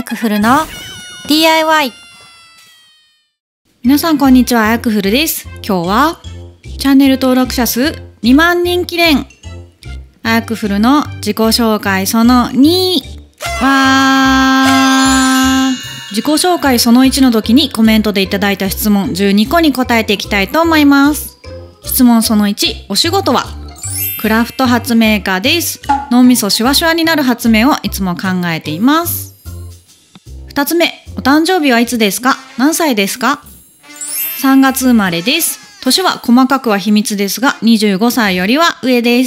やくふるの DIY。 皆さんこんにちは、あやくふるです。今日はチャンネル登録者数2万人記念、あやくふるの自己紹介その2。自己紹介その1の時にコメントでいただいた質問12個に答えていきたいと思います。質問その1、お仕事はクラフト発明家です。脳みそシュワシュワになる発明をいつも考えています。2つ目、お誕生日はいつですか？何歳ですか？3月生まれです。年は細かくは秘密ですが、25歳よりは上です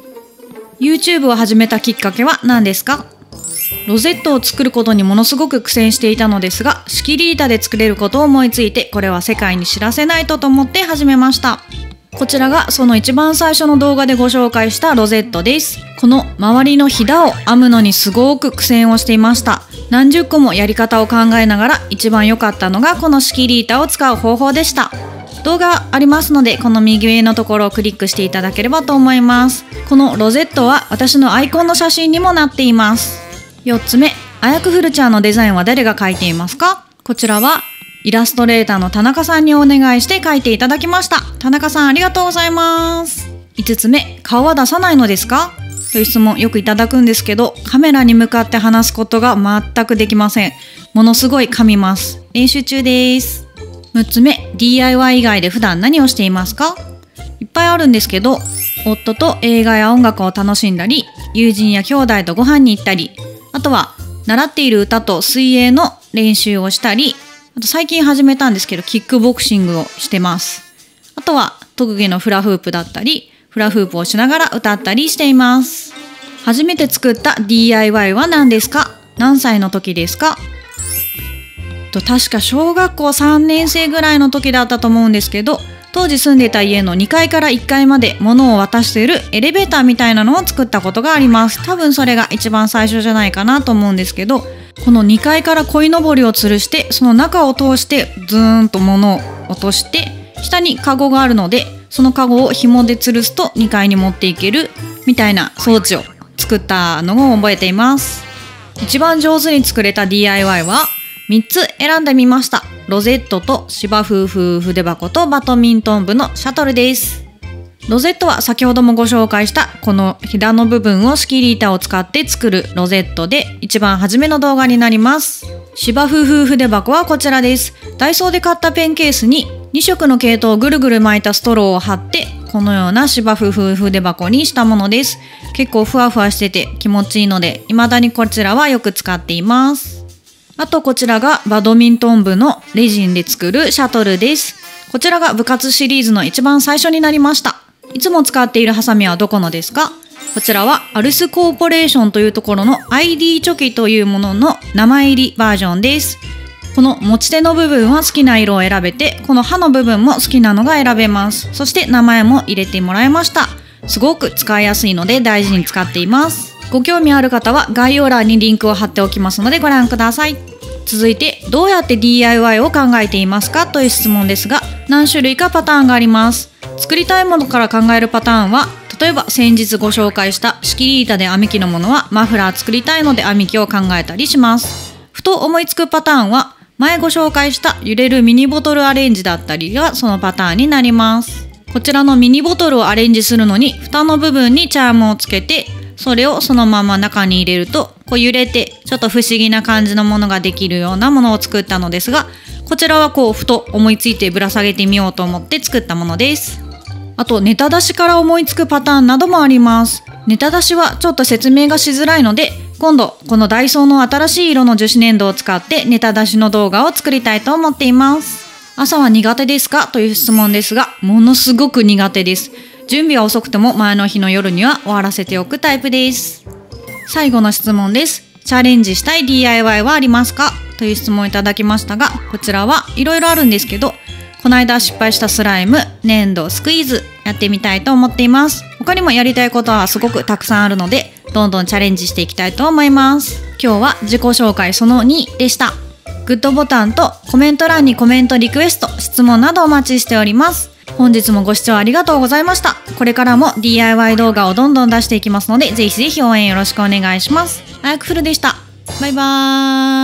。YouTube を始めたきっかけは何ですか？ロゼットを作ることにものすごく苦戦していたのですが、仕切り板で作れることを思いついて、これは世界に知らせないと思って始めました。こちらがその一番最初の動画でご紹介したロゼットです。この周りのひだを編むのにすごく苦戦をしていました。何十個もやり方を考えながら一番良かったのがこの仕切り板を使う方法でした。動画ありますので、この右上のところをクリックしていただければと思います。このロゼットは私のアイコンの写真にもなっています。4つ目、あやくふるちゃんのデザインは誰が描いていますか？こちらはイラストレーターの田中さんにお願いして描いていただきました。田中さんありがとうございます。5つ目、顔は出さないのですか？という質問よくいただくんですけど、カメラに向かって話すことが全くできません。ものすごい噛みます。練習中です。6つ目、DIY 以外で普段何をしていますか？いっぱいあるんですけど、夫と映画や音楽を楽しんだり、友人や兄弟とご飯に行ったり、あとは習っている歌と水泳の練習をしたり、あと最近始めたんですけど、キックボクシングをしてます。あとは特技のフラフープだったり、フラフープをしながら歌ったりしています。初めて作った DIY は何ですか？何歳の時ですか？確か小学校3年生ぐらいの時だったと思うんですけど、当時住んでいた家の2階から1階まで物を渡しているエレベーターみたいなのを作ったことがあります。多分それが一番最初じゃないかなと思うんですけど、この2階から鯉のぼりを吊るして、その中を通してズーンと物を落として、下にカゴがあるので、そのカゴを紐で吊るすと2階に持っていけるみたいな装置を作ったのを覚えています。一番上手に作れた DIY は3つ選んでみました。ロゼットと芝風風筆箱とバドミントン部のシャトルです。ロゼットは先ほどもご紹介したこのひだの部分を仕切り板を使って作るロゼットで、一番初めの動画になります。芝風風筆箱はこちらです。ダイソーで買ったペンケースに2色の毛糸をぐるぐる巻いたストローを貼って、このような芝風風筆箱にしたものです。結構ふわふわしてて気持ちいいので、未だにこちらはよく使っています。あとこちらがバドミントン部のレジンで作るシャトルです。こちらが部活シリーズの一番最初になりました。いつも使っているハサミはどこのですか？こちらはアルスコーポレーションというところの ID チョキというものの名前入りバージョンです。この持ち手の部分は好きな色を選べて、この刃の部分も好きなのが選べます。そして名前も入れてもらいました。すごく使いやすいので大事に使っています。ご興味ある方は概要欄にリンクを貼っておきますのでご覧ください。続いて、どうやって DIY を考えていますかという質問ですが、何種類かパターンがあります。作りたいものから考えるパターンは、例えば先日ご紹介した仕切り板で編み機のものはマフラー作りたいので編み機を考えたりします。ふと思いつくパターンは、前ご紹介した揺れるミニボトルアレンジだったりがそのパターンになります。こちらのミニボトルをアレンジするのに、蓋の部分にチャームをつけて、それをそのまま中に入れると、こう揺れてちょっと不思議な感じのものができるようなものを作ったのですが、こちらはこうふと思いついてぶら下げてみようと思って作ったものです。あとネタ出しから思いつくパターンなどもあります。ネタ出しはちょっと説明がしづらいので、今度このダイソーの新しい色の樹脂粘土を使ってネタ出しの動画を作りたいと思っています。朝は苦手ですかという質問ですが、ものすごく苦手です。準備は遅くても前の日の夜には終わらせておくタイプです。最後の質問です。チャレンジしたい DIY はありますかという質問をいただきましたが、こちらはいろいろあるんですけど、この間失敗したスライム、粘土、スクイーズやってみたいと思っています。他にもやりたいことはすごくたくさんあるので、どんどんチャレンジしていきたいと思います。今日は自己紹介その2でした。グッドボタンとコメント欄にコメントリクエスト、質問などお待ちしております。本日もご視聴ありがとうございました。これからも DIY 動画をどんどん出していきますので、ぜひぜひ応援よろしくお願いします。あやくふるでした。バイバーイ。